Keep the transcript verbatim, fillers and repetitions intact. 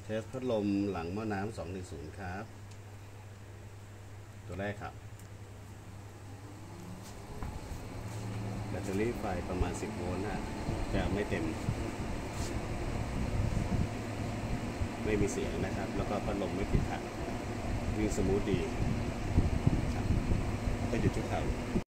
เทสพัดลมหลังหม้อน้ำสองหนึ่งศูนย์ครับ ตัวแรกครับแบตเตอรี่ไฟประมาณสิบโวลต์นะจะไม่เต็มไม่มีเสียงนะครับแล้วก็พัดลมไม่ติดขัดวิ่งสมูทดีครับก็หยุดชั่วคราว